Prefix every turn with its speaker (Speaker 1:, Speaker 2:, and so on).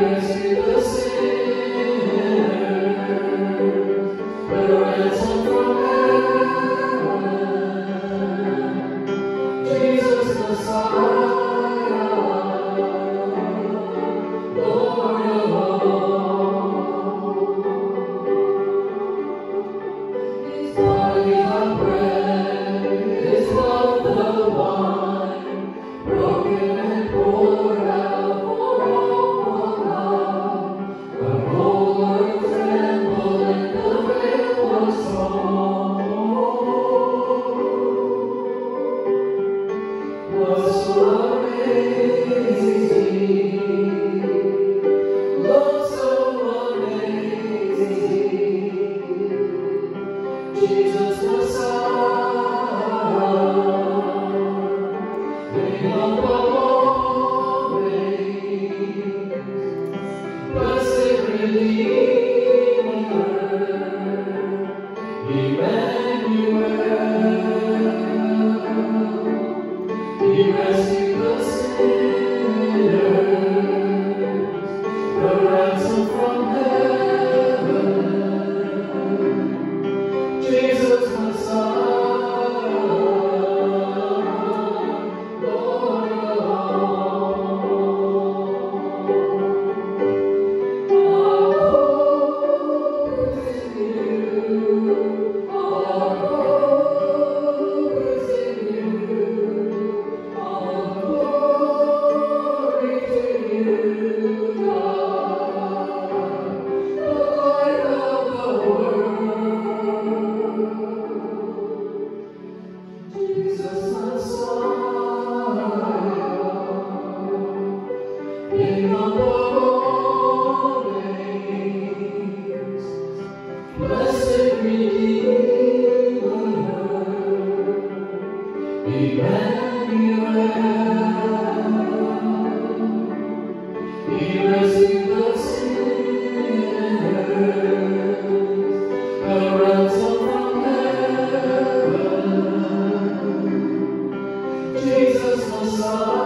Speaker 1: rescued the sinner, the ransom from heaven, Jesus Messiah, Lord of all. His body the bread, His blood the wine, broken and poured out for all love. The whole earth trembled and the veil was torn. Was so amazing, love so amazing, Jesus Messiah, King of all things, blessed Redeemer, Emmanuel. He rescued the sinners, the ransom from heaven, Jesus Messiah, Lord of all. Our hope is in you, our hope is in you. All glory to you, God, the light of the world. Jesus Messiah, King of all things, blessed Redeemer, Emmanuel. He rescued the sinners, the ransom from heaven, Jesus Messiah.